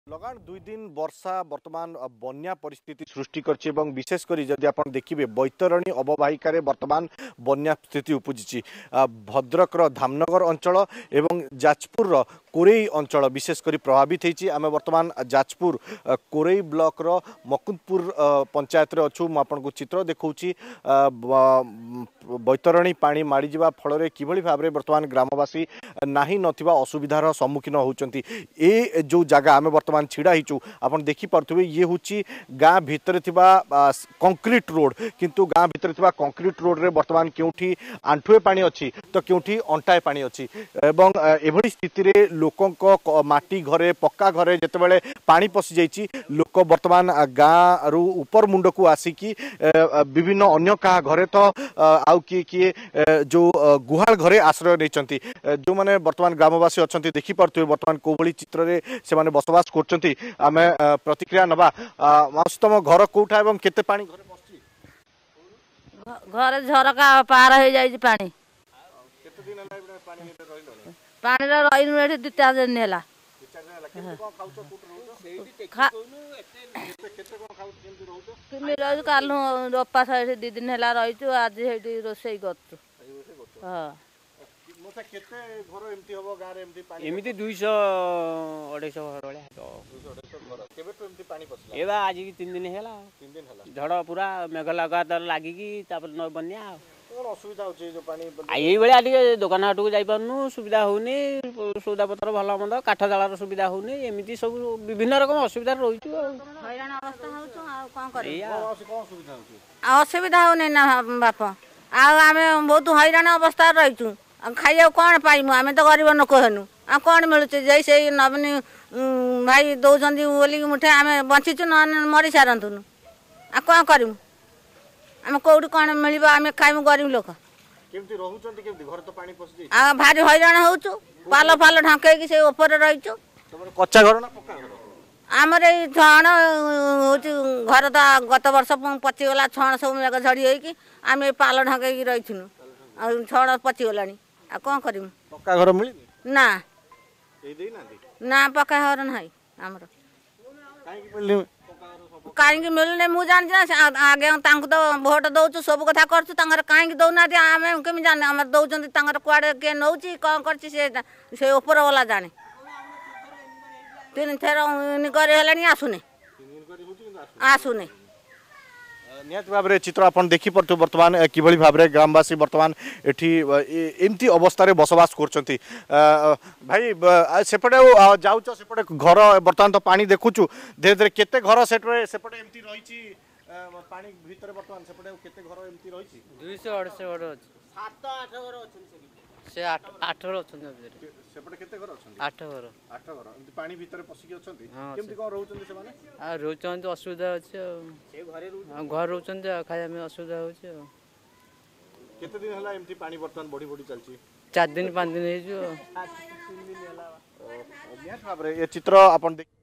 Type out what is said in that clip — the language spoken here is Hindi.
लगान 2 दिन वर्षा वर्तमान बन्या परिस्थिति सृष्टि करछि एवं विशेषकर जदि आप देखिए बैतरणी अववाहिकार वर्तमान बन्या स्थिति उपजी भद्रक धामनगर अंचल एवं जाजपुर कोरेई अंचल विशेषकर प्रभावित होती आम वर्तमान जाजपुर कोरेई ब्लॉक रो मकुंदपुर पंचायत रे अच्छु आपको चित्र देखौछि बैतरणी पानी माड़ी जावा फल किभली भाव वर्तमान ग्रामवासी नाही नथिबा असुविधार सम्मुखीन होउचंती ए जो जगह आम वर्तमान छिड़ा हिचु आपण देखि परथुबे ये हुची गाँ भितर थिबा कंक्रीट रोड किंतु गाँ भितर थिबा कंक्रीट रोड रे वर्तमान केउठी आंठुए पानी अछि तो केउठी अंटाए पानी अछि एवं एभली स्थिति रे लोकंको माटी घरे पक्का घरे जेतेबेले पानी पसि जाइछि लोक वर्तमान गाँ रु ऊपर मुंड को आसिकी विभिन्न अन्य का घरे तो आउ किए जो गुहाल घरे आश्रय नहीं जो माने वर्तमान ग्रामवासी अच्छा देखी पारे वर्तमान कोभली चित्र रे से माने बसवास करछंती आमे प्रतिक्रिया नबा माउसी तम घर कोठा एवं केते पानी घरे पसछि घर झरका पार हो जाई पानी केते दिन हला पानी नीचे रहिलो पानी रे रहिनु एठी 2-4 दिन हला केते कोन खाउछ कोठ रहउछ सेठी केते कोन खाउछ केमति रहउछ किमि रहउ कालु रोपा साइड 2 दिन हला रहिछु आज हेठी रोसई करछु हां मोसा केते घर एमती हबो गां रे एमती पानी एमती 200 250 घर वाले 200 घर केबे तो एमती पानी पसला एबा आज की 3 दिन हला 3 दिन हला झड़ पूरा मेघ लगातार लागी की तापर न बन्या कोन असुविधा होचे जो पानी एई बेला टिके दुकान हाटू जाई पारनु सुविधा होनी सौदा पत्र भला मंद काठ जालार सुविधा होनी एमिति सब विभिन्न रकम असुविधा रहिछु हैरान अवस्था होछु आ कोन करी कोन सुविधा होचे असुविधा होने ना बाप आ आमे बहुत हैरान अवस्था रहिछु खाइया कौन पाइमु आमे तो गरीब लोक हेनु आ कौन मिलुचे जै से नवनी भाई दौजंदी बोली मुठे आमे बंचिचु न मरी सारंतुनु आ कौन करिमु आमे कोउडी कौन मिलिबा आमे खाइमु गरीब लोक केमति रहउचंती केमति घर तो पानी पसि आ भारी हैरान होउछु पालो फालो ढांके की से ऊपर रहिछु तमर कच्चा घर ना पक्का घर आमर ए छण होउछु घर तो गत वर्ष पचि गला छण सब मेघ झड़ी होई की आमे पालो ढांके की रहिछुनु आ छण पचि गलानी आ कौन करिमु पक्का घर मिली ना ए देई ना ना पक्का घर नाही हमर काहे की मिलले काहे मिलने मु जान आगे तांको तो भोट दउछु सब कथा करछु तांगर काहे दउना दे आमे केमि जाने हमर दउचंती तांगर कुआडे के नउची कोन करछि से ऊपर वाला जाने 3 थेर करे हलानी आसुने निहत भाव में चित्र आप देखी पड़ते बर्तमान किभली भाव में ग्रामवासी बर्तमान एठी एमती अवस्था रे बसवास करछंती भाई सेपटे जाउछ सेपटे घर बर्तमान तो पानी देखुछु धीरे धीरे केते घर सेपटे एमती रहिछि पानी भीतर बर्तमान सेपटे केते घर एमती रहिछि 200 250 घर अछि 7-8 घर अछि से 8 घर अछि सेपटे केते घर अछि 8 घर एमती पानी भीतर पसिकी अछंती केमती कोन रहउछंती से माने आ रहउछंती असुविधा अछि से घर रहउछंती खाया में असुविधा होछि केते दिन हला एमती पानी बर्तमान बड़ी बड़ी चलछि 4 दिन 5 दिन हे जो 3 दिन हला ये चित्र अपन